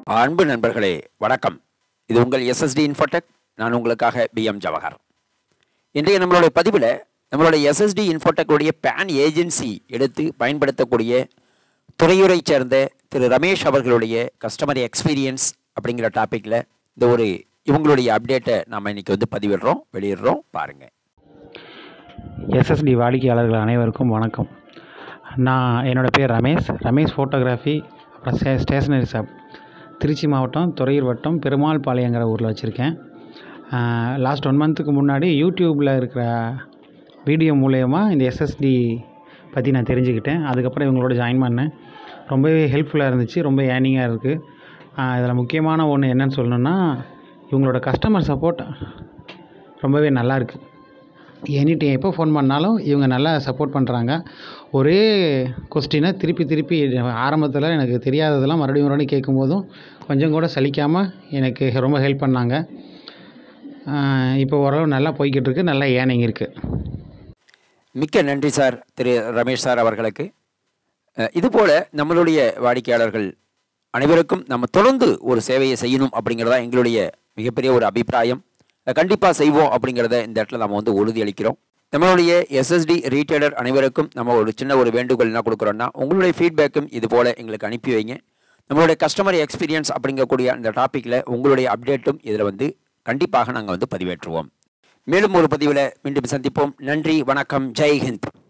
அன்பு நண்பர்களே வணக்கம். இது உங்கள் எஸ்எஸ்டி இன்ஃபோடெக். நான் உங்களுக்காக பிஎம் ஜவஹர். இன்றைய நம்மளுடைய பதிவில் நம்மளுடைய எஸ்எஸ்டி இன்ஃபோடெக்குடைய பேன் ஏஜென்சி எடுத்து பயன்படுத்தக்கூடிய துறையுறை சேர்ந்த திரு ரமேஷ் அவர்களுடைய கஸ்டமர் எக்ஸ்பீரியன்ஸ் அப்படிங்கிற டாப்பிக்கில் இவங்களுடைய அப்டேட்டை நம்ம இன்றைக்கி வெளியிடுறோம் பாருங்கள். எஸ்எஸ்டி வாடிக்கையாளர்கள் அனைவருக்கும் வணக்கம். என்னோடய பேர் ரமேஷ் ஃபோட்டோகிராஃபி அப்புறம் ஸ்டேஷனரி ஷாப், திருச்சி மாவட்டம் துறையூர் வட்டம் பெருமாள் பாளையங்கிற ஊரில் வச்சுருக்கேன். லாஸ்ட் 1 மந்த்துக்கு முன்னாடி யூடியூப்பில் இருக்கிற வீடியோ மூலயமா இந்த எஸ்எஸ்டி பற்றி நான் தெரிஞ்சுக்கிட்டேன். அதுக்கப்புறம் இவங்களோட ஜாயின் பண்ணேன். ரொம்பவே ஹெல்ப்ஃபுல்லாக இருந்துச்சு, ரொம்ப ஏர்னிங்காக இருக்குது. இதில் முக்கியமான ஒன்று என்னன்னு சொல்லணுன்னா, இவங்களோட கஸ்டமர் சப்போர்ட் ரொம்பவே நல்லாயிருக்கு. எனி டைம் எப்போ ஃபோன் பண்ணாலும் இவங்க நல்லா சப்போர்ட் பண்ணுறாங்க. ஒரே கொஸ்டினை திருப்பி ஆரம்பத்தில் எனக்கு தெரியாததெல்லாம் மறுபடியும் கேட்கும்போதும் கொஞ்சம் கூட சலிக்காமல் எனக்கு ரொம்ப ஹெல்ப் பண்ணாங்க. இப்போ ஓரளவு நல்லா போய்கிட்டு இருக்குது, நல்லா ஏர்னிங் இருக்குது. மிக்க நன்றி சார், திரு ரமேஷ் சார் அவர்களுக்கு. இதுபோல் நம்மளுடைய வாடிக்கையாளர்கள் அனைவருக்கும் நம்ம தொடர்ந்து ஒரு சேவையை செய்யணும் அப்படிங்கிறதா எங்களுடைய மிகப்பெரிய ஒரு அபிப்பிராயம். கண்டிப்பாக செய்வோம் அப்படிங்கிறத இந்த இடத்துல நம்ம உறுதியளிக்கிறோம். நம்மளுடைய எஸ்எஸ்டி ரீட்டைலர் அனைவருக்கும் நம்ம ஒரு சின்ன வேண்டுகோள் என்ன கொடுக்குறோன்னா, உங்களுடைய ஃபீட்பேக்கும் இது போல் எங்களுக்கு அனுப்பி வைங்க. நம்மளுடைய கஸ்டமர் எக்ஸ்பீரியன்ஸ் அப்படிங்கக்கூடிய அந்த டாப்பிக்கில் உங்களுடைய அப்டேட்டும் இதில் கண்டிப்பாக நாங்கள் பதிவேற்றுவோம். மேலும் ஒரு பதிவில் மீண்டும் சந்திப்போம். நன்றி, வணக்கம், ஜெய் ஹிந்த்.